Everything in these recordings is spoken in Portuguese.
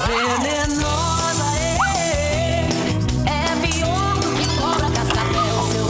venenosa, é pior do que cobra cascavel. Seu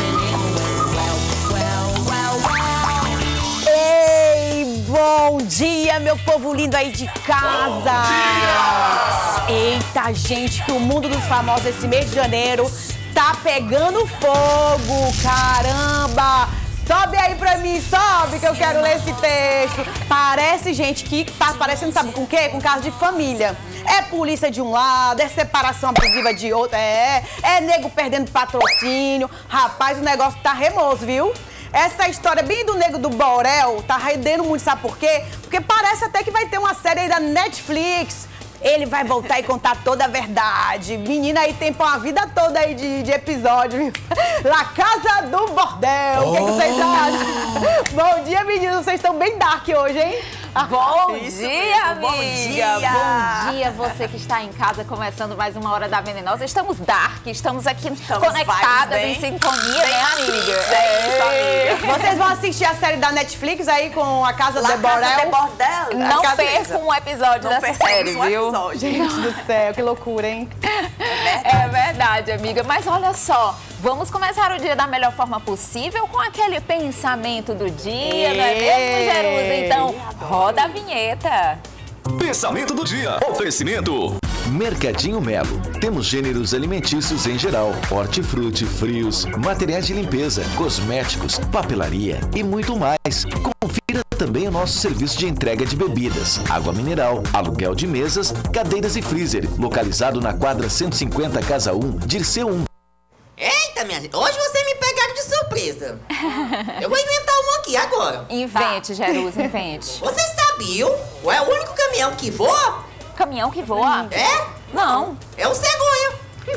veneno é Ei, bom dia, meu povo lindo aí de casa. Bom dia! Eita, gente, que o mundo dos famosos esse mês de janeiro tá pegando fogo, caramba! Sobe aí pra mim, sobe que eu quero ler esse texto. Parece, gente, que tá parecendo, sabe com o quê? Com caso de família. É polícia de um lado, é separação abusiva de outro, é nego perdendo patrocínio. Rapaz, o negócio tá remoso, viu? Essa história bem do Nego do Borel tá rendendo muito, sabe por quê? Porque parece até que vai ter uma série aí da Netflix. Ele vai voltar e contar toda a verdade. Menina, aí tem uma vida toda aí de episódio, viu? La Casa do Bordel. O que vocês acham? Bom dia, meninos. Vocês estão bem dark hoje, hein? Bom Isso dia, mesmo. amiga! Bom dia. Bom dia, você que está em casa, começando mais uma Hora da Venenosa. Estamos dark, estamos aqui conectadas, em sintonia, né, amiga? É isso, amiga. Vocês vão assistir a série da Netflix aí com a Casa do Borel? Não percam um episódio dessa série, viu? Gente do céu, que loucura, hein? É verdade, amiga. Mas olha só, vamos começar o dia da melhor forma possível com aquele pensamento do dia, não é mesmo, Jerusa? Então, roda a vinheta. Pensamento do dia. Oferecimento. Mercadinho Melo. Temos gêneros alimentícios em geral, hortifruti, frios, materiais de limpeza, cosméticos, papelaria e muito mais. Confira também o nosso serviço de entrega de bebidas, água mineral, aluguel de mesas, cadeiras e freezer, localizado na quadra 150 Casa 1, Dirceu 1. Eita, minha gente, hoje você me pegaram de surpresa. Eu vou inventar uma aqui agora. Invente, Jerusa, invente. Você sabiam? Qual é o único caminhão que voa? Caminhão que voa? É? Não. É o cegonha.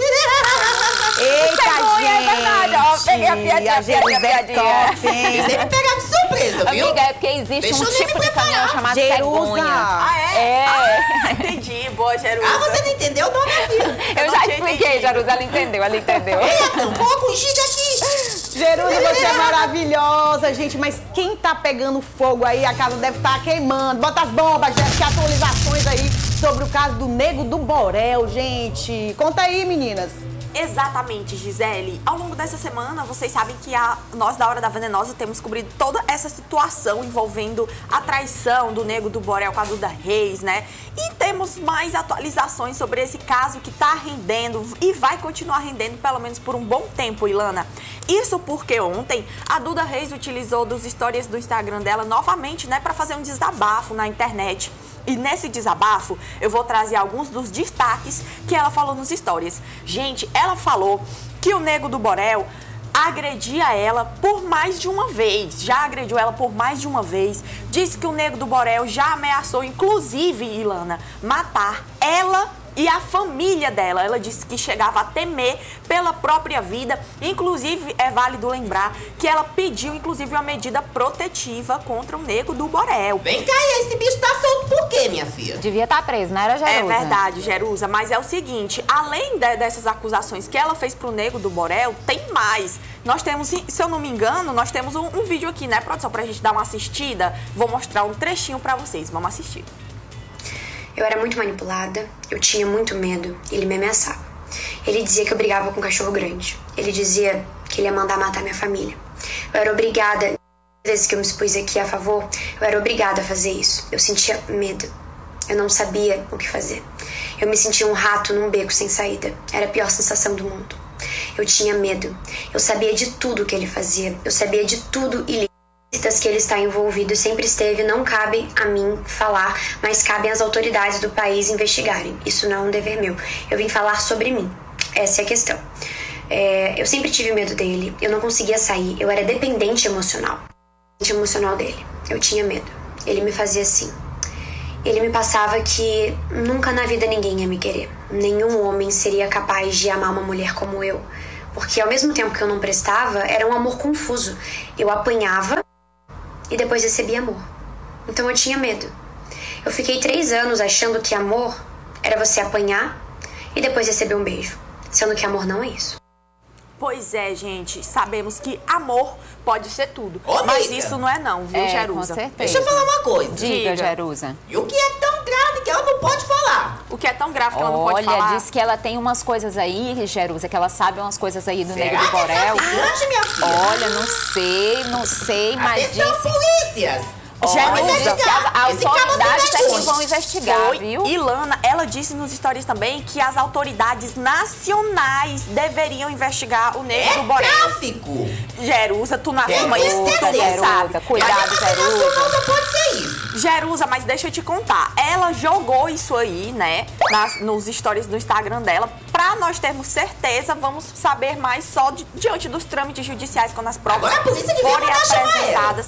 Eita, Cegonha, gente! é verdade. Ó, peguei a piadinha, A Jerusa é top, hein? Você me pegaram de surpresa, viu? Amiga, é porque existe Deixa um eu nem tipo me de caminhão preparar. chamado Jerusa! cegonha. é? Entendi, boa, Jerusa. Ah, você não entendeu, não, minha filha? Eu já expliquei, Jerusa, ela entendeu, ela entendeu. Eita, um pouco um giga aqui. Jerusa, você é maravilhosa, gente, mas quem tá pegando fogo aí, a casa deve estar queimando. Bota as bombas, deve ter atualizações aí sobre o caso do Nego do Borel, gente. Conta aí, meninas. Exatamente, Gisele. Ao longo dessa semana, vocês sabem que nós da Hora da Venenosa temos cobrido toda essa situação envolvendo a traição do Nego do Borel com a Duda Reis, né? E temos mais atualizações sobre esse caso que tá rendendo e vai continuar rendendo pelo menos por um bom tempo, Ilana. Isso porque ontem a Duda Reis utilizou dos stories do Instagram dela novamente, né, para fazer um desabafo na internet. E nesse desabafo, eu vou trazer alguns dos destaques que ela falou nos stories. Gente, ela falou que o Nego do Borel agredia ela por mais de uma vez. Já agrediu ela por mais de uma vez. Disse que o Nego do Borel já ameaçou, inclusive, Ilana, matar ela e a família dela. Ela disse que chegava a temer pela própria vida. Inclusive, é válido lembrar que ela pediu, inclusive, uma medida protetiva contra o Nego do Borel. Vem cá, e esse bicho tá solto por quê, minha filha? Devia estar preso, não era, Jerusa? É verdade, Jerusa, mas é o seguinte, além dessas acusações que ela fez pro Nego do Borel, tem mais. Nós temos, se eu não me engano, nós temos um vídeo aqui, né, produção, pra gente dar uma assistida. Vou mostrar um trechinho pra vocês, vamos assistir. Eu era muito manipulada, eu tinha muito medo, ele me ameaçava. Ele dizia que eu brigava com um cachorro grande. Ele dizia que ele ia mandar matar minha família. Eu era obrigada, às vezes que eu me expus aqui a favor, eu era obrigada a fazer isso. Eu sentia medo. Eu não sabia o que fazer. Eu me sentia um rato num beco sem saída. Era a pior sensação do mundo. Eu tinha medo. Eu sabia de tudo que ele fazia. Eu sabia de tudo ilícito que ele está envolvido, sempre esteve. Não cabe a mim falar, mas cabem às autoridades do país investigarem. Isso não é um dever meu. Eu vim falar sobre mim. Essa é a questão. Eu sempre tive medo dele. Eu não conseguia sair. Eu era dependente emocional. Dele. Eu tinha medo. Ele me fazia assim. Ele me passava que nunca na vida ninguém ia me querer. Nenhum homem seria capaz de amar uma mulher como eu. Porque ao mesmo tempo que eu não prestava, era um amor confuso. Eu apanhava e depois recebia amor. Então eu tinha medo. Eu fiquei 3 anos achando que amor era você apanhar e depois receber um beijo. Sendo que amor não é isso. Pois é, gente, sabemos que amor pode ser tudo. Ô, mas amiga. isso não é não, viu, Jerusa? Com certeza. Deixa eu falar uma coisa. Diga, Jerusa. E o que é tão grave que ela não pode falar. O que é tão grave que ela não pode falar? Olha, diz que ela tem umas coisas aí, Jerusa, que ela sabe umas coisas aí do Nego do Será que é Borel. traficante, minha filha? Olha, não sei, mas Atenção, disse... polícias! Olha, que as autoridades é que vão investigar. investigar, viu? E Lana, ela disse nos stories também que as autoridades nacionais deveriam investigar o Nego do Borel. Tráfico! Jerusa, tu não afirma Tem isso, que tu ter, não sabe. Cuidado, Jerusa. Não pode ser isso. Jerusa, mas deixa eu te contar. Ela jogou isso aí, né, nos stories do Instagram dela. Pra nós termos certeza, vamos saber mais só diante dos trâmites judiciais, quando as provas Agora a polícia devia forem mandar chamar apresentadas.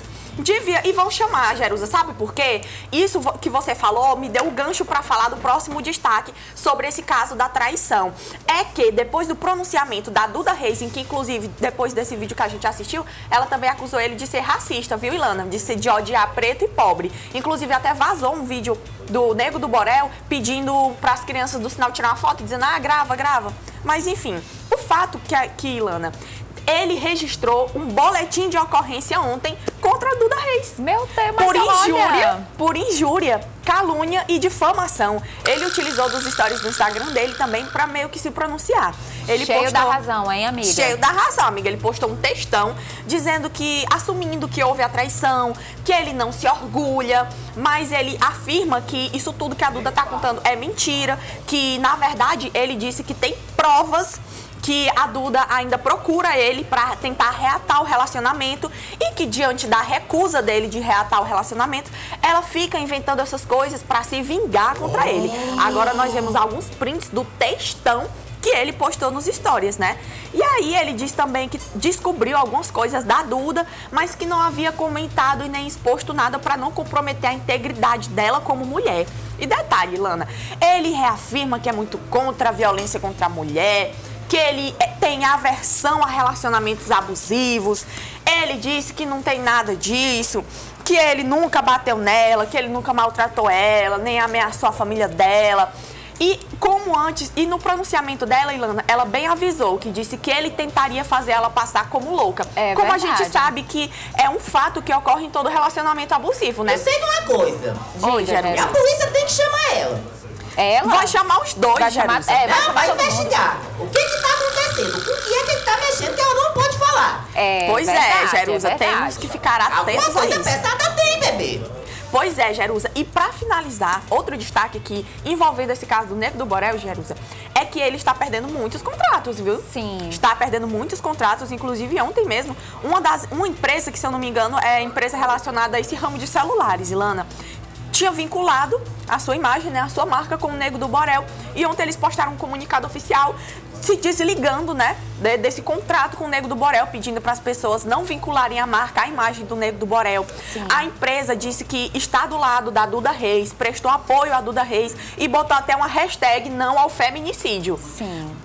E vão chamar, Jerusa, sabe por quê? Isso que você falou me deu um gancho pra falar do próximo destaque sobre esse caso da traição. É que depois do pronunciamento da Duda Reis, em que inclusive depois desse vídeo que a gente assistiu, ela também acusou ele de ser racista, viu, Ilana? De odiar preto e pobre. Inclusive até vazou um vídeo do Nego do Borel pedindo pras crianças do sinal tirar uma foto, dizendo, grava. Mas enfim, o fato que Ilana... Ele registrou um boletim de ocorrência ontem contra a Duda Reis. Meu Deus, mas por injúria, calúnia e difamação. Ele utilizou dos stories do Instagram dele também para meio que se pronunciar. Ele cheio da razão, hein, amiga? Cheio da razão, amiga. Ele postou um textão dizendo assumindo que houve a traição, que ele não se orgulha, mas ele afirma que isso tudo que a Duda tá contando é mentira, que na verdade ele disse que tem provas que a Duda ainda procura ele para tentar reatar o relacionamento e que diante da recusa dele de reatar o relacionamento, ela fica inventando essas coisas para se vingar contra ele. Agora nós vemos alguns prints do textão que ele postou nos stories, né? E aí ele diz também que descobriu algumas coisas da Duda, mas que não havia comentado e nem exposto nada para não comprometer a integridade dela como mulher. E detalhe, Lana, ele reafirma que é muito contra a violência contra a mulher, que ele tem aversão a relacionamentos abusivos. Ele disse que não tem nada disso, que ele nunca bateu nela, que ele nunca maltratou ela, nem ameaçou a família dela. E como antes, e no pronunciamento dela, Ilana, ela bem avisou, que disse que ele tentaria fazer ela passar como louca. Como verdade. A gente sabe que é um fato que ocorre em todo relacionamento abusivo, né? Eu sei de uma coisa. Oi, Jerusa. A polícia tem que chamar ela. Ela? Vai chamar os dois, Vai chamar, Jerusa. Vai investigar. O que tá acontecendo? Com o que é que ele tá mexendo que ela não pode falar? Pois verdade, Jerusa, verdade. temos que ficar Alguma atentos a coisa isso. pesada tem, bebê. Pois é, Jerusa. E pra finalizar, outro destaque aqui envolvendo esse caso do Nego do Borel, Jerusa, é que ele está perdendo muitos contratos, viu? Sim. Está perdendo muitos contratos, inclusive ontem mesmo, uma empresa que, se eu não me engano, é empresa relacionada a esse ramo de celulares, Ilana, tinha vinculado a sua imagem, né, a sua marca com o Nego do Borel. E ontem eles postaram um comunicado oficial se desligando, né, desse contrato com o Nego do Borel, pedindo para as pessoas não vincularem a marca à imagem do Nego do Borel. Sim. A empresa disse que está do lado da Duda Reis, prestou apoio à Duda Reis e botou até uma hashtag não ao feminicídio. Sim.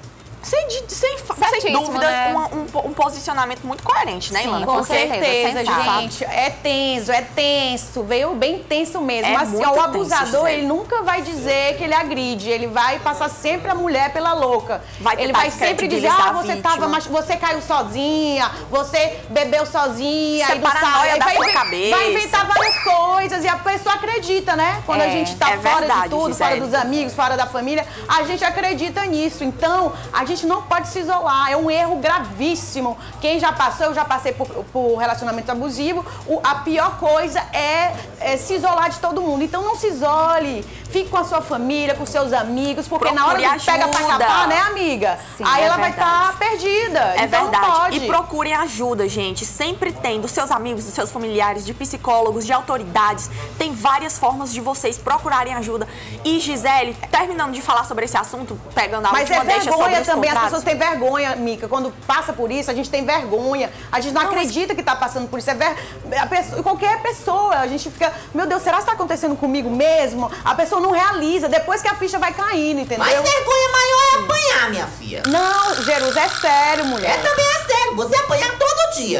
Sem dúvidas, né? um posicionamento muito coerente, né, Ilana? Com certeza, gente. É tenso. Veio bem tenso mesmo. Mas o abusador, ele nunca vai dizer que ele agride. Ele vai passar sempre a mulher pela louca. Ele vai sempre dizer, você caiu sozinha, você bebeu sozinha. Isso é paranoia da sua cabeça. Vai inventar várias coisas e a pessoa acredita, né? Quando a gente tá fora de tudo, fora dos amigos, fora da família, a gente acredita nisso. Então, a gente não pode se isolar, é um erro gravíssimo. Quem já passou, eu já passei por relacionamento abusivo, a pior coisa é se isolar de todo mundo. Então não se isole, fique com a sua família, com seus amigos, porque na hora que pega pra capar, né, amiga? Sim, aí ela vai estar perdida. É então verdade. pode. E procurem ajuda, gente. Sempre tem dos seus amigos, dos seus familiares, de psicólogos, de autoridades. Tem várias formas de vocês procurarem ajuda. E, Gisele, terminando de falar sobre esse assunto, pegando a última deixa sobre os também, contratos. as pessoas têm vergonha, Mica. Quando passa por isso, a gente tem vergonha. A gente não acredita que tá passando por isso. Qualquer pessoa, a gente fica, meu Deus, será que tá acontecendo comigo mesmo? A pessoa não realiza, depois que a ficha vai caindo, entendeu? Mas vergonha maior é apanhar, minha filha. Não, Jerusa, é sério, mulher. Também é sério. Você apanhar todo dia.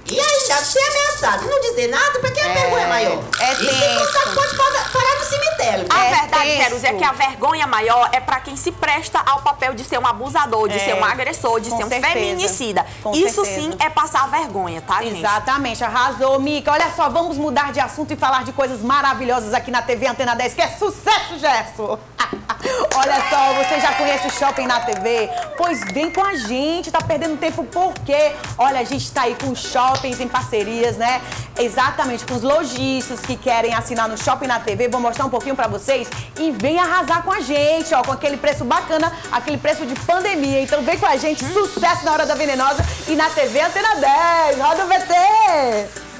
E ainda ser ameaçado e não dizer nada, pra que a vergonha maior? É e se contar, pode parar no cemitério. A verdade, tenso. Jerusa, é que a vergonha maior é pra quem se presta ao papel de ser um abusador, de ser um agressor, de Com ser um certeza. feminicida. Com Isso certeza. sim é passar vergonha, tá, gente? Exatamente, arrasou, Mica. Olha só, vamos mudar de assunto e falar de coisas maravilhosas aqui na TV Antena 10, que é sucesso, Gerson! Olha só, você já conhece o Shopping na TV? Pois vem com a gente, tá perdendo tempo por quê? Olha, a gente tá aí com shoppings em parcerias, né? Exatamente, com os lojistas que querem assinar no Shopping na TV. Vou mostrar um pouquinho pra vocês e vem arrasar com a gente, ó, com aquele preço bacana, aquele preço de pandemia. Então vem com a gente, sucesso na Hora da Venenosa e na TV Antena 10. Roda o VT!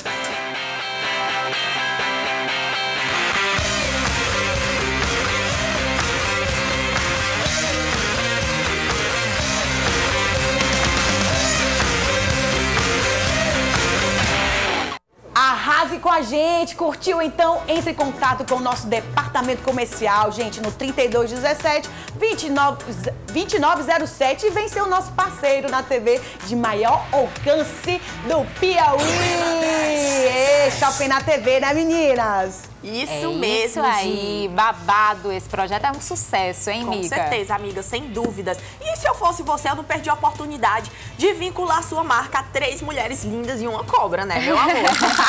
Arrase com a gente, curtiu? Então entre em contato com o nosso departamento comercial, gente, no 3217-2907 e vem ser o nosso parceiro na TV de maior alcance do Piauí. Shopping na TV, né, meninas? Isso mesmo, Isso aí, babado. Esse projeto é um sucesso, hein, Com Mica? certeza, amiga, sem dúvidas. E se eu fosse você, eu não perdi a oportunidade de vincular sua marca a 3 mulheres lindas e uma cobra, né, meu amor?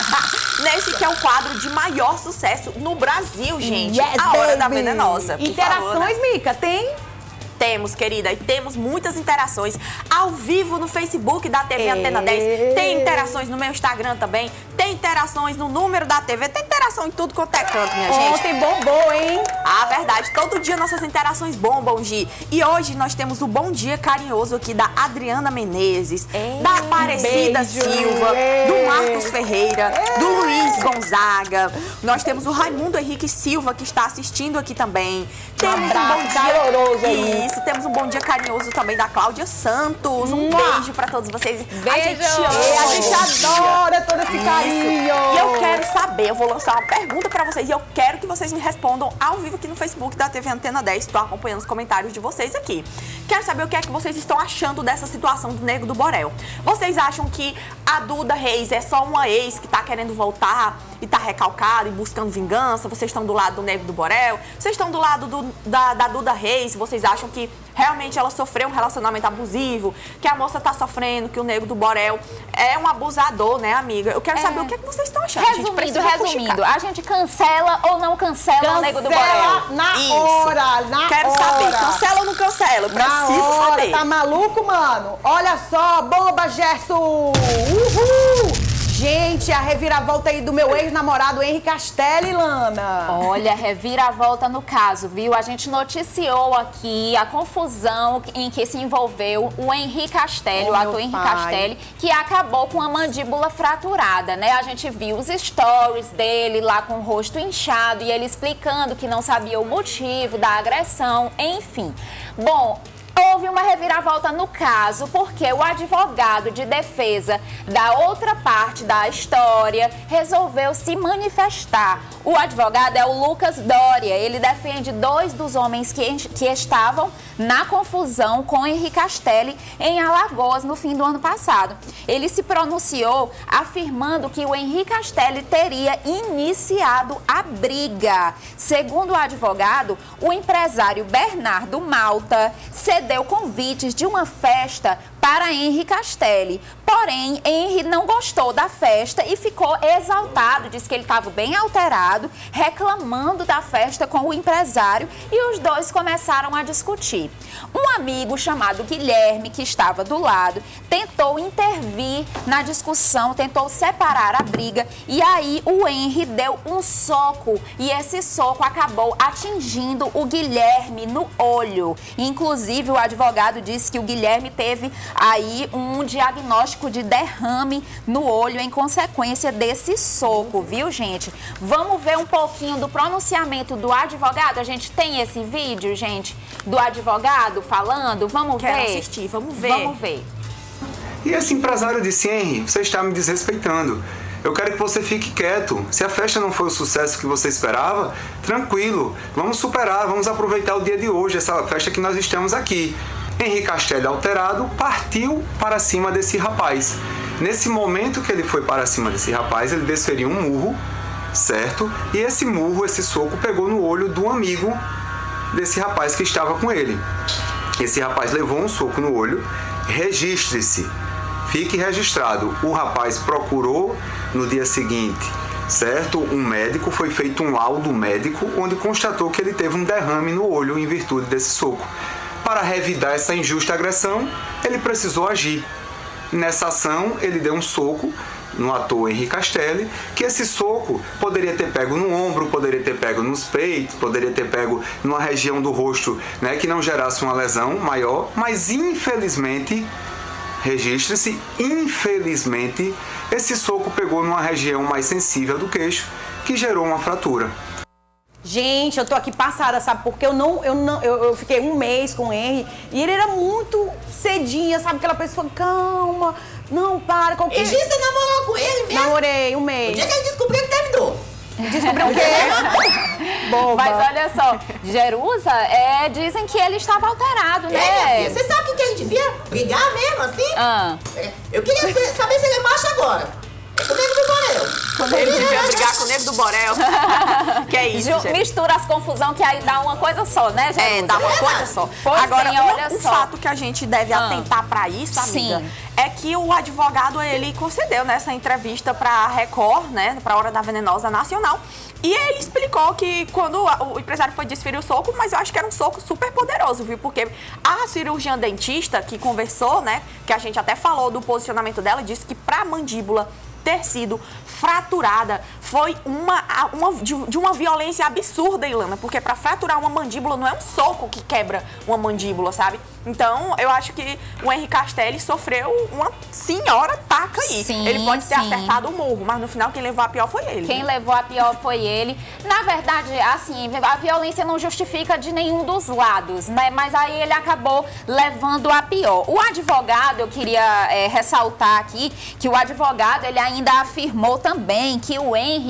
Nesse que é o quadro de maior sucesso no Brasil, gente. Yes, a Hora da baby. Venenosa. Por Interações, favor, né? Mica, tem? Temos, querida, e temos muitas interações ao vivo no Facebook da TV Antena 10. Tem interações no meu Instagram também. Tem interações no número da TV. Tem interação em tudo quanto é canto, minha gente. Ontem bombou, hein? A verdade, todo dia nossas interações bombam, Gi. E hoje nós temos o bom dia carinhoso aqui da Adriana Menezes, da Aparecida beijo. Silva, do Marcos Ferreira, do Luiz Gonzaga. Nós temos o Raimundo Henrique Silva, que está assistindo aqui também. Temos abraço caloroso aí. Isso, temos um bom dia carinhoso também da Cláudia Santos. Um beijo pra todos vocês. A gente ama. A gente adora todo esse carinho. E eu quero saber, eu vou lançar uma pergunta pra vocês e eu quero que vocês me respondam ao vivo aqui no Facebook da TV Antena 10. Estou acompanhando os comentários de vocês aqui. Quero saber o que é que vocês estão achando dessa situação do Nego do Borel. Vocês acham que a Duda Reis é só uma ex que tá querendo voltar e tá recalcada e buscando vingança? Vocês estão do lado do Nego do Borel? Vocês estão do lado da Duda Reis? Vocês acham que realmente ela sofreu um relacionamento abusivo? Que a moça tá sofrendo, que o Nego do Borel é um abusador, né, amiga? Eu quero saber o que é que vocês estão achando. Resumindo, a gente cancela ou não cancela o Nego do Borel? Na Isso. hora, na Quero hora. saber, cancela ou não cancela? Eu Na preciso hora, saber. tá maluco, mano? Olha só, bomba, Gerson! Uhul! Gente, a reviravolta aí do meu ex-namorado Henri Castelli, Lana. Olha, reviravolta no caso, viu? A gente noticiou aqui a confusão em que se envolveu o Henri Castelli, o ator Henri Castelli, que acabou com a mandíbula fraturada, né? A gente viu os stories dele lá com o rosto inchado e ele explicando que não sabia o motivo da agressão, enfim. Bom, houve uma reviravolta no caso porque o advogado de defesa da outra parte da história resolveu se manifestar. O advogado é o Lucas Doria. Ele defende 2 dos homens que estavam na confusão com Henri Castelli em Alagoas no fim do ano passado. Ele se pronunciou afirmando que o Henri Castelli teria iniciado a briga. Segundo o advogado, o empresário Bernardo Malta cedeu convites de uma festa para Henri Castelli. Porém, Henri não gostou da festa e ficou exaltado, disse que ele estava bem alterado, reclamando da festa com o empresário e os dois começaram a discutir. Um amigo chamado Guilherme, que estava do lado, tentou intervir na discussão, tentou separar a briga e aí o Henri deu um soco e esse soco acabou atingindo o Guilherme no olho. Inclusive, o advogado disse que o Guilherme teve aí um diagnóstico de derrame no olho em consequência desse soco, viu, gente? Vamos ver um pouquinho do pronunciamento do advogado? A gente tem esse vídeo, gente, do advogado falando? Vamos ver? Quero assistir, vamos ver. Vamos ver. E esse empresário disse: Henri, você está me desrespeitando. Eu quero que você fique quieto. Se a festa não foi o sucesso que você esperava, tranquilo. Vamos superar, vamos aproveitar o dia de hoje, essa festa que nós estamos aqui. Henri Castelli, alterado, partiu para cima desse rapaz. Nesse momento que ele foi para cima desse rapaz, ele desferiu um murro, certo? E esse murro, esse soco, pegou no olho do amigo desse rapaz que estava com ele. Esse rapaz levou um soco no olho. Registre-se, fique registrado. O rapaz procurou no dia seguinte, certo? Um médico, foi feito um laudo médico onde constatou que ele teve um derrame no olho em virtude desse soco. Para revidar essa injusta agressão, ele precisou agir. Nessa ação, ele deu um soco no ator Henri Castelli, que esse soco poderia ter pego no ombro, poderia ter pego nos peitos, poderia ter pego numa região do rosto, né, que não gerasse uma lesão maior, mas infelizmente, registre-se, infelizmente, esse soco pegou numa região mais sensível do queixo, que gerou uma fratura. Gente, eu tô aqui passada, sabe? Porque eu fiquei um mês com o Henry e ele era muito cedinha, sabe? Aquela pessoa, calma, não, para, qualquer... E você namorou com ele mesmo? Namorei um mês. O dia que ele descobriu, ele terminou. Descobriu o quê? Boba. Mas olha só, Jerusa, dizem que ele estava alterado, né? Minha filha, você sabe o que a gente devia brigar mesmo, assim? Eu queria saber se ele é macho agora. É com o Nego do Borel. Ele devia brigar com o Nego do Borel. Que é isso, gente? Mistura as confusão que aí dá uma coisa só, né, Jerusa? Dá uma coisa só. Pois agora, bem, olha um só. fato que a gente deve atentar pra isso, amiga, é que o advogado, ele concedeu nessa entrevista pra Record, né, pra Hora da Venenosa Nacional, e ele explicou que quando o empresário foi desferir o soco, mas eu acho que era um soco super poderoso, viu? Porque a cirurgiã dentista que conversou, né, que a gente até falou do posicionamento dela, disse que pra mandíbula ter sido fraturada foi de uma violência absurda, Ilana, porque para fraturar uma mandíbula não é um soco que quebra uma mandíbula, sabe? Então, eu acho que o Henri Castelli sofreu uma senhora taca aí. Sim, ele pode ter acertado o murro, mas no final quem levou a pior foi ele. Quem levou a pior foi ele. Na verdade, assim, a violência não justifica de nenhum dos lados, né? Mas aí ele acabou levando a pior. O advogado, eu queria ressaltar aqui, que o advogado, ele ainda afirmou também que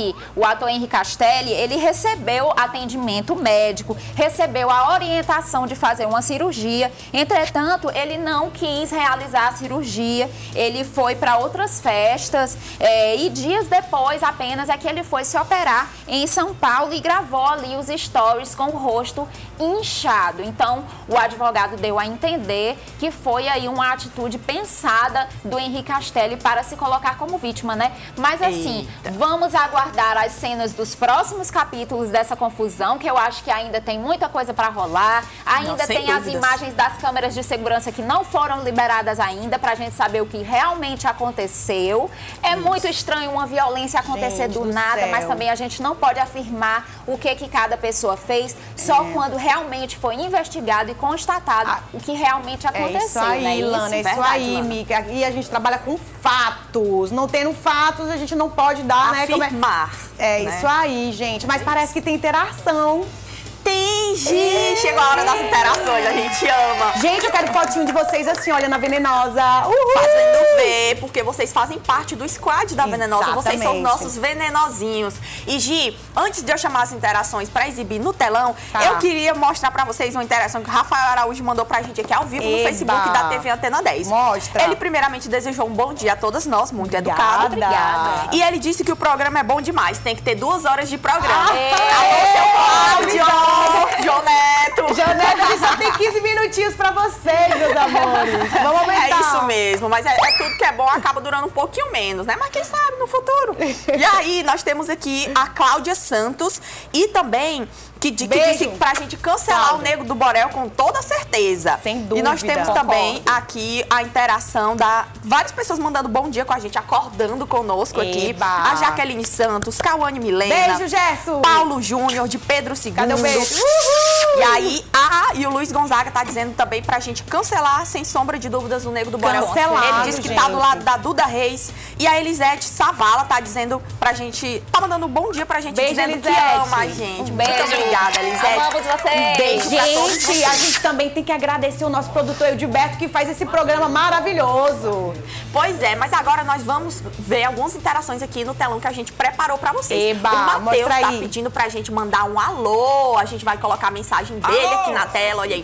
o ator Henri Castelli, ele recebeu atendimento médico, recebeu a orientação de fazer uma cirurgia. Entretanto, ele não quis realizar a cirurgia, ele foi para outras festas e dias depois apenas é que ele foi se operar em São Paulo e gravou ali os stories com o rosto inchado. Então, o advogado deu a entender que foi aí uma atitude pensada do Henri Castelli para se colocar como vítima, né? Mas assim, vamos aguardar as cenas dos próximos capítulos dessa confusão, que eu acho que ainda tem muita coisa para rolar, ainda tem as imagens das câmeras de segurança que não foram liberadas ainda, pra gente saber o que realmente aconteceu. É muito estranho uma violência acontecer do nada, mas também a gente não pode afirmar o que cada pessoa fez, só quando realmente foi investigado e constatado o que realmente aconteceu. É isso aí, né? Ilana, é isso aí, amiga. Aqui a gente trabalha com fatos. Não tendo fatos, a gente não pode dar, afirmar, né? Isso aí, gente. Mas parece que tem interação. Tem, gente! Chegou a hora das interações, a gente ama. Gente, eu quero fotinho de vocês assim, olha, na Venenosa. Uhul! Fazendo ver, porque vocês fazem parte do squad da Venenosa. Vocês são os nossos venenosinhos. E, Gi, antes de eu chamar as interações pra exibir no telão, eu queria mostrar pra vocês uma interação que o Rafael Araújo mandou pra gente aqui ao vivo no Facebook da TV Antena 10. Mostra. Ele primeiramente desejou um bom dia a todas nós, muito educado. Obrigada. E ele disse que o programa é bom demais, tem que ter 2 horas de programa. Alô, seu Cláudio! João Neto! João Neto, só tem 15 minutinhos pra vocês, meus amores. Vamos aumentar. É isso mesmo, mas é tudo que é bom acaba durando um pouquinho menos, né? Mas quem sabe no futuro. E aí, nós temos aqui a Cláudia Santos e também que disse pra gente cancelar o Nego do Borel com toda certeza. Sem dúvida. E nós temos também aqui a interação da várias pessoas mandando bom dia com a gente, acordando conosco aqui. A Jaqueline Santos, Cauane Milena. Beijo, Gerson. Paulo Júnior, de Pedro II. Cadê o beijo? E aí, e o Luiz Gonzaga tá dizendo também pra gente cancelar, sem sombra de dúvidas, o Nego do Borel. Cancelado, ele disse que tá do lado da Duda Reis. E a Elisete Savala tá dizendo pra gente, tá mandando um bom dia pra gente, beijo, dizendo Elisete. que ama a gente. Um beijo. Muito obrigada, Elisete. Amamos vocês. Um beijo pra todos vocês. Gente, a gente também tem que agradecer o nosso produtor Edilberto, que faz esse programa maravilhoso. Pois é, mas agora nós vamos ver algumas interações aqui no telão que a gente preparou pra vocês. Eba, o Matheus tá mostra aí. pedindo pra gente mandar um alô. A gente vai colocar a mensagem dele aqui na tela, olha aí.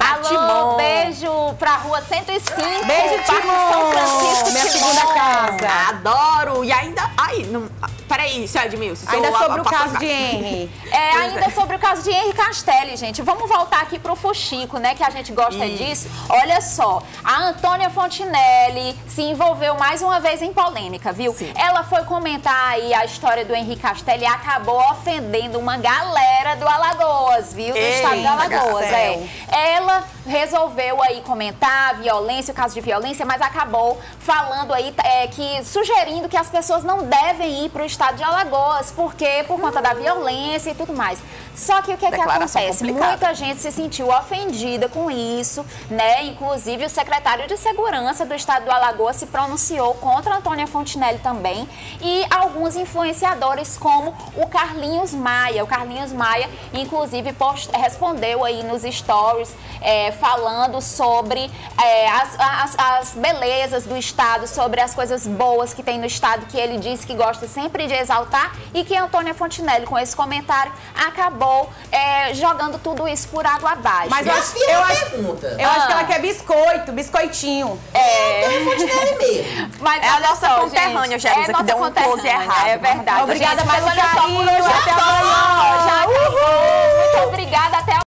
Alô, Timon. beijo pra Rua 105. Beijo, Parque Timon. São Francisco, Minha Timon. segunda casa. Adoro! E ainda... Ai, não... Peraí, seu Edmilson. Ainda seu- sobre o passou caso de Henry. Ainda sobre o caso de Henry Castelli, gente. Vamos voltar aqui pro Fuxico, né? Que a gente gosta disso. Olha só, a Antônia Fontinelli se envolveu mais uma vez em polêmica, viu? Sim. Ela foi comentar aí a história do Henry Castelli e acabou ofendendo uma galera do Alagoas, viu? Do estado do Eita, Alagoas, céu. Ela resolveu aí comentar a violência, o caso de violência, mas acabou falando aí, sugerindo que as pessoas não devem ir para o estado de Alagoas, porque por conta da violência e tudo mais. Só que o que Declaração acontece? complicada. Muita gente se sentiu ofendida com isso, né? Inclusive o secretário de Segurança do estado do Alagoas se pronunciou contra a Antônia Fontinelli também e alguns influenciadores como o Carlinhos Maia. O Carlinhos Maia, inclusive, respondeu aí nos stories falando sobre as belezas do estado, sobre as coisas boas que tem no estado, que ele disse que gosta sempre de exaltar, e que a Antônia Fontinelli, com esse comentário, acabou jogando tudo isso por água abaixo. Mas Eu eu acho que ela quer biscoitinho. Fontinelli mesmo. Mas É a olha nossa só, conterrânea, gente, Jerusa, que deu um close errado. É verdade. Obrigada gente, mas pelo olha só, por carinho, hoje é até só. amanhã. Já acabou. Muito obrigada, até